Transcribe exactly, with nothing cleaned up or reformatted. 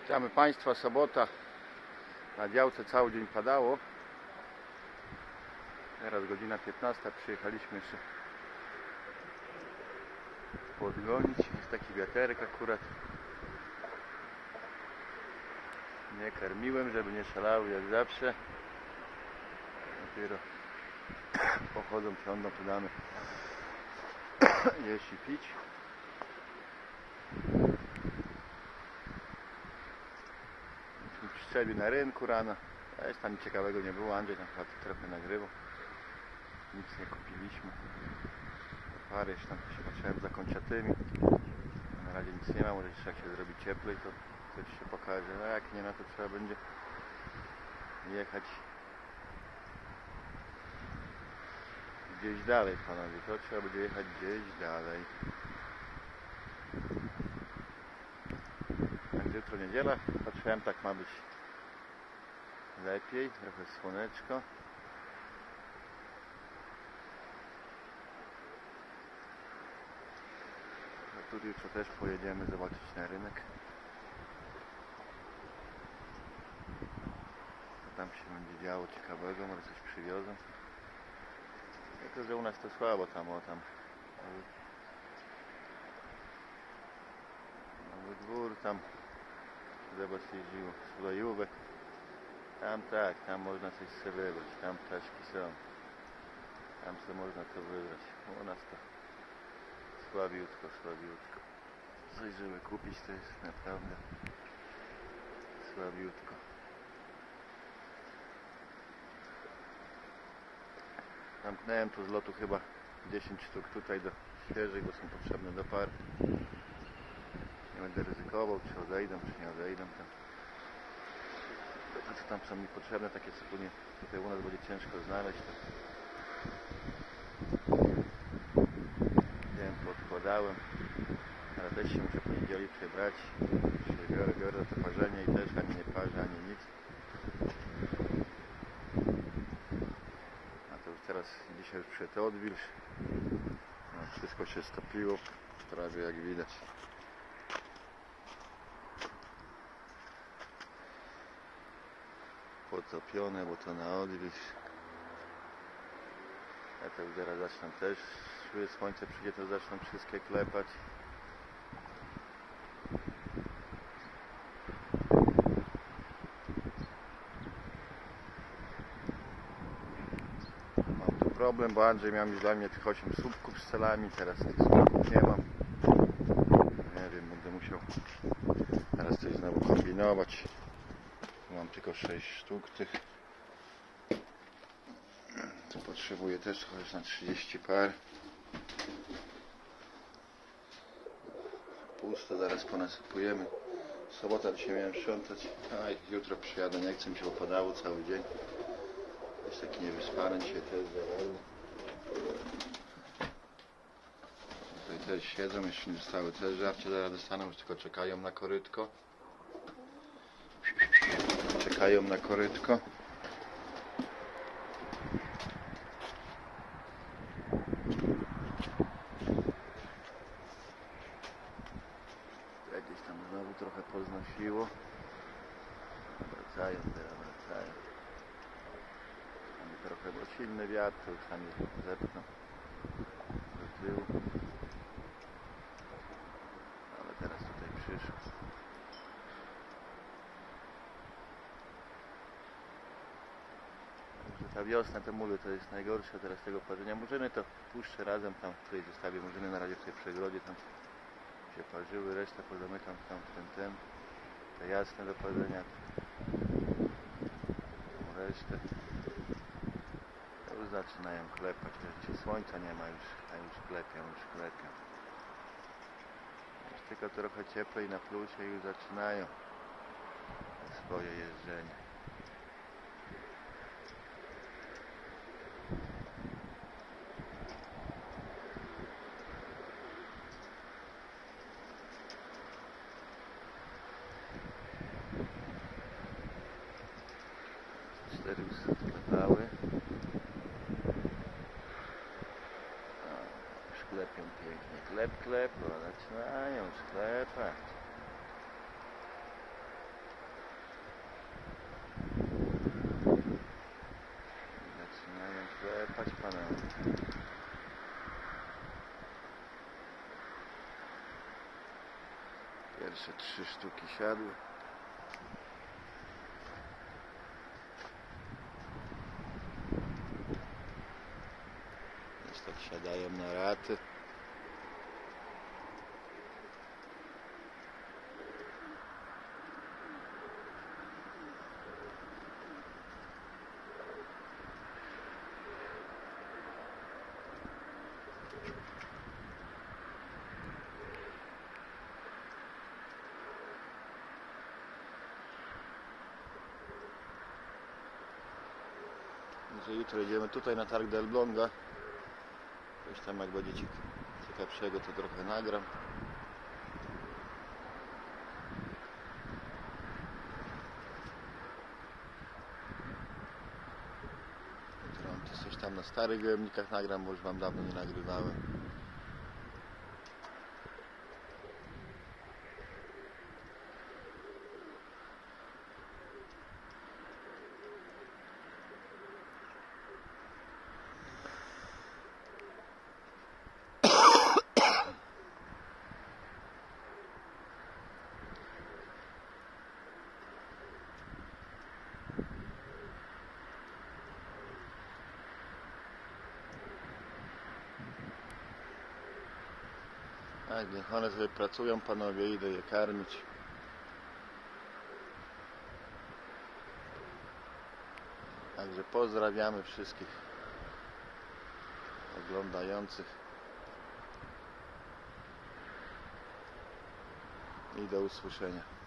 Witamy Państwa, sobota. Na działce cały dzień padało. Teraz godzina piętnasta. Przyjechaliśmy jeszcze podgonić. Jest taki wiaterek akurat. Nie karmiłem, żeby nie szalały jak zawsze. Dopiero pochodzą, siądą, to damy jeść i pić. Strzelił na rynku rano. Też tam nic ciekawego nie było. Andrzej tam chyba trochę nagrywał. Nic nie kupiliśmy. Parę jeszcze tam się patrzyłem za kończatymi. Na razie nic nie ma. Może jeszcze jak się zrobi cieplej, to coś się pokaże. A jak nie, no to trzeba będzie jechać gdzieś dalej, panowie. To trzeba będzie jechać gdzieś dalej. Także jutro niedziela. Patrzyłem, tak ma być lepiej. Trochę słoneczko. A tu jutro też pojedziemy zobaczyć na rynek. Co tam się będzie działo ciekawego, może coś przywiozą. Jako, że u nas to słabo tam, o tam. Nowy dwór tam. Zobacz, jeździło slojówek. Tam tak, tam można coś sobie wybrać. Tam ptaszki są. Tam sobie można to wybrać. U nas to słabiutko, słabiutko. Coś, żeby kupić, to jest naprawdę słabiutko. Zamknąłem tu z lotu chyba dziesięć sztuk tutaj do świeżych, bo są potrzebne do par. Nie będę ryzykował, czy odejdą, czy nie odejdą. Tam. To co tam są mi potrzebne, takie co później tutaj u nas będzie ciężko znaleźć. To wiem, podkładałem. Ale też się muszę po niedzieli przebrać. Się biorę, biorę za to parzenie i też ani nie parzę, ani nic. A to już teraz, dzisiaj już przyszedł odwilż. No, wszystko się stopiło, prawie jak widać. Potopione, bo to na odwilż. Ja to już zaraz zacznę też, słońce przyjdzie, to zacznę wszystkie klepać. Mam tu problem, bo Andrzej miał mi dla mnie tych osiem słupków z celami, teraz tych słupków nie mam. Nie wiem, będę musiał teraz coś znowu kombinować. Mam tylko sześć sztuk tych. To potrzebuję też chociaż na trzydzieści par. Pusto, zaraz ponasypujemy. Sobota dzisiaj miałem sprzątać. A jutro przyjadę, nie chcę mi się opadało cały dzień. Jest taki niewyspany dzisiaj też zawalny. Tutaj też siedzą, jeszcze nie zostały też żarcie, zaraz dostaną, już tylko czekają na korytko. Czekają na korytko. Gdzieś tam znowu trochę poznosiło. Wracają, teraz wracają. Tam trochę, bo silny wiatr, to już tam je zepną do tyłu. Ale teraz tutaj przyszło. Ta wiosna, te muly to jest najgorsze teraz tego parzenia. Murzyny to puszczę razem tam, tutaj zostawię murzyny na razie w tej przegrodzie, tam się parzyły, resztę pozamykam tam w ten, ten, te jasne do parzenia, resztę. To już zaczynają klepać, dzisiaj słońca nie ma już, a już klepią, już klepią. Już tylko trochę cieplej na plusie i już zaczynają swoje jeżdżenie. Cztery już sklepały. Już klepią pięknie. Klep, klep, bo zaczynają już klepać. Jeszcze trzy sztuki siadły. Już tak siadają na raty. Że jutro jedziemy tutaj na targ do Elbląga. Coś tam jak będzie ci ciekawszego, to trochę nagram. Jutro coś tam na starych gołębnikach nagram, bo już wam dawno nie nagrywałem. Tak, niech one sobie pracują, panowie, idę je karmić. Także pozdrawiamy wszystkich oglądających i do usłyszenia.